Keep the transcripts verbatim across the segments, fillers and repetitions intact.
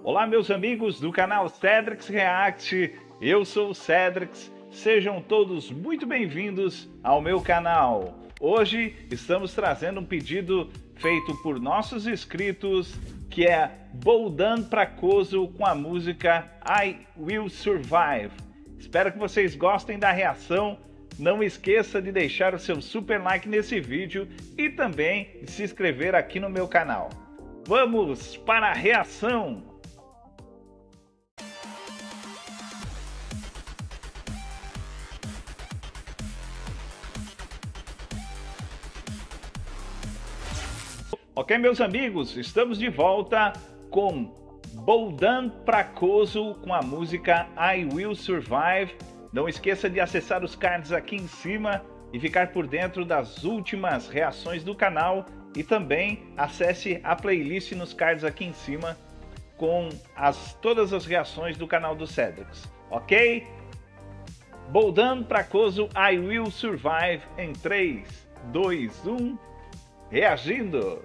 Olá meus amigos do canal Cedrix React, eu sou o Cedrix, sejam todos muito bem-vindos ao meu canal. Hoje estamos trazendo um pedido feito por nossos inscritos, que é Bohdan Prakoso com a música I Will Survive. Espero que vocês gostem da reação. Não esqueça de deixar o seu super like nesse vídeo e também de se inscrever aqui no meu canal. Vamos para a reação! Ok, meus amigos, estamos de volta com Bohdan Prakoso com a música I Will Survive. Não esqueça de acessar os cards aqui em cima e ficar por dentro das últimas reações do canal. E também acesse a playlist nos cards aqui em cima com as, todas as reações do canal do Cedrix. Ok? Bohdan Prakoso I Will Survive em três, dois, um, reagindo!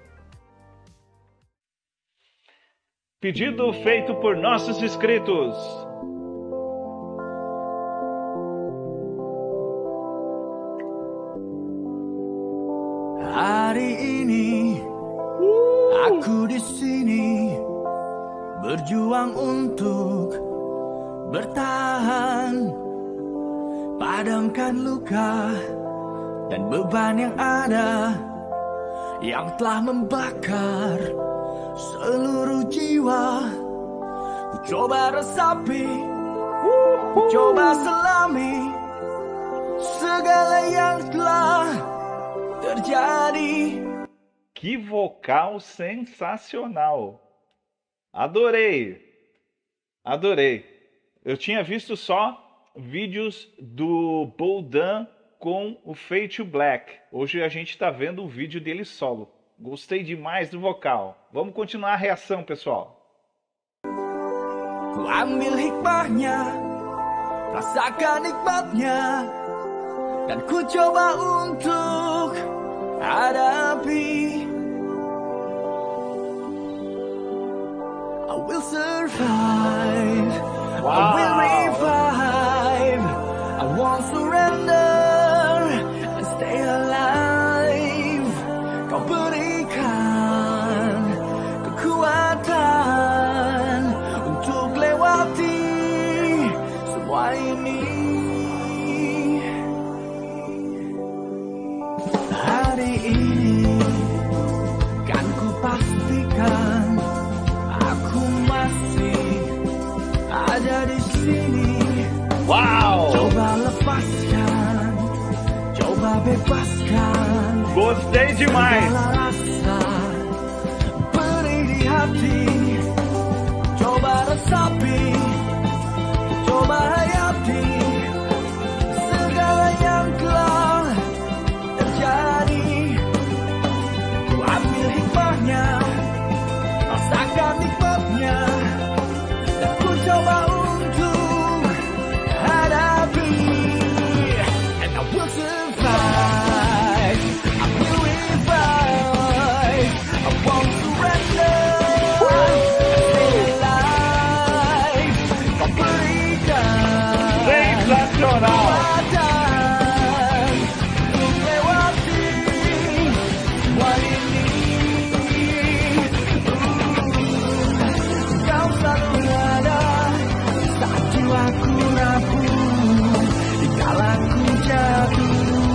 Pedido feito por nossos inscritos. Hari ini aku di sini berjuang untuk bertahan, padamkan luka dan beban yang ada yang telah membakar seluruh jiwa. Ku coba resapi, ku coba selami segala yang telah terjadi. Que vocal sensacional! Adorei! Adorei! Eu tinha visto só vídeos do Bohdan com o Fade to Black. Hoje a gente está vendo o vídeo dele solo. Gostei demais do vocal. Vamos continuar a reação, pessoal. Ku ambil hikmahnya, rasakan nikmatnya, dan ku coba untuk hadapi. I will survive, Wow. I will revive, I won't surrender and stay alive. Kau berikan kekuatan untuk lewati semua ini. Hari ini kan ku pastikan aku masih ada di sini. Uau! Coba lepaskan, coba bebaskan. Gostei demais! Segala rasa beri di hati, coba resapi, coba hayati segala yang telah terjadi. Ku ambil hikmahnya, rasakan nikmatnya, dan ku coba untuk hadapi. And I will survive, I will revive, I won't surrender, stay alive. Kau berikan Sensacional! kekuatan untuk lewati semua ini. Kau selalu ada saat jiwaku rapuh, dikala ku jatuh.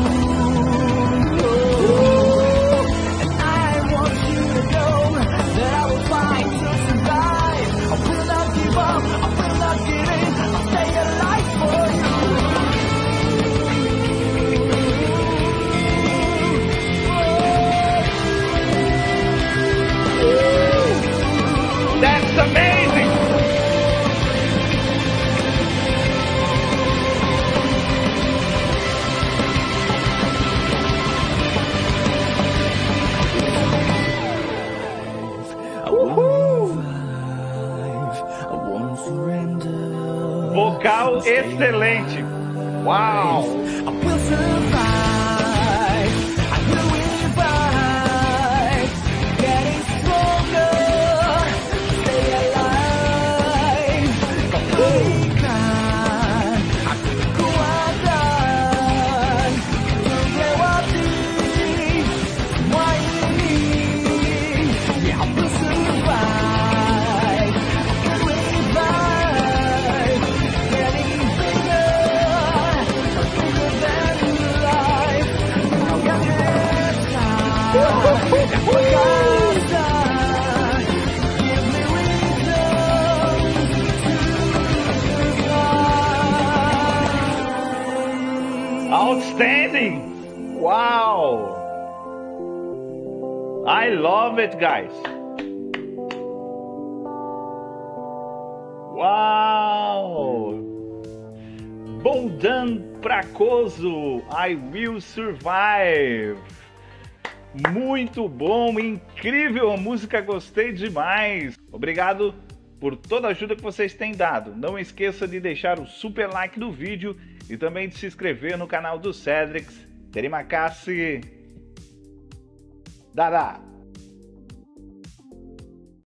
And I want you to know that I will fight to survive. I will not give up, I will not give in, I'll stay alive for you. That's amazing! I won't revive, I won't surrender. Vocal excelente! Uau! I will survive, I will revive, getting stronger, stay alive. Outstanding! Wow! I love it, guys. Wow! Bohdan Prakoso, I Will Survive. Muito bom, incrível a música, gostei demais. Obrigado por toda a ajuda que vocês têm dado. Não esqueça de deixar o super like no vídeo e também de se inscrever no canal do Cedrix. Terima kasih. Dada.